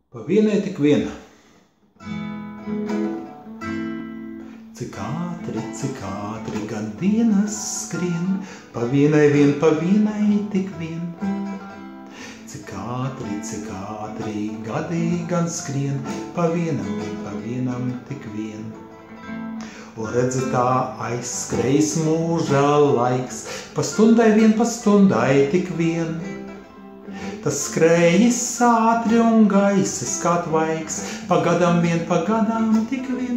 Pa vienai tik viena. Cik ātri gan dienas skrien, pa vienai tik vien. Cik ātri gadi gan skrien, pa vienam tik vien. Un redzi tā aizskrejs mūža laiks, pa stundai tik vien. Tas skrējis ātri un gaisis kā tvaiks, pa gadam tik vien.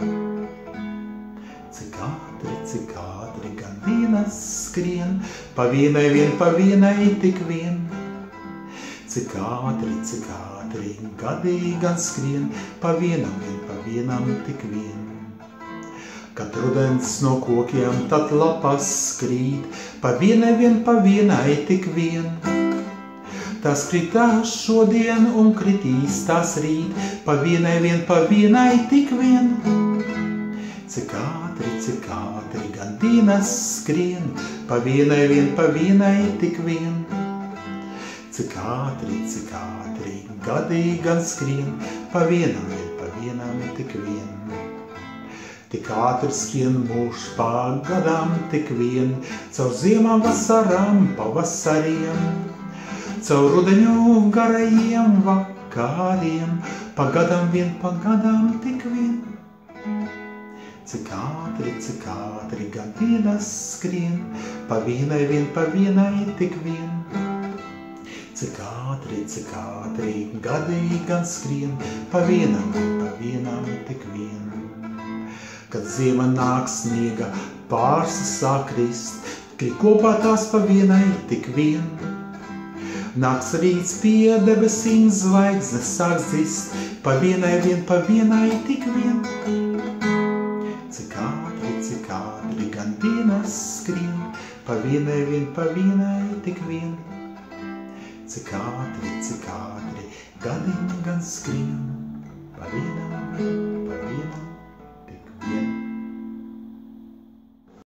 Cik ātri gan dienas skrien, pa vienai tik vien. Cik ātri gadi gan skrien, pa vienam tik vien. Kad rudens no kokiem tad lapas krīt, pa vienai tik vien. Tas kritās šodien un kritīs tās rīt, pa vienai tik vien. Cik ātri gan dienas skrien, pa vienai tik vien. Cik ātri gadi gan skrien, pa vienam tik vien. Tik ātri skrien mūžs pa gadām tik vien, caur ziemām, vasarām, pavasariem. Caur rudeņu garajiem vakariem, pa gadam tik vien. Cik ātri gan dienas skrien, pa vienai tik vien. Cik ātri gadi gan skrien, pa vienam tik vien. Kad ziema nāk sniega, pārsas sāk krist, krīt kopā tās pa vienai tik vien. Nāks rīts pie debesīm, zvaigznes sāk zist, pa vienai tik vien. Cik ātri gan dienas skrien, pa vienai tik vien. Cik ātri gadi gan skrien, pa vienam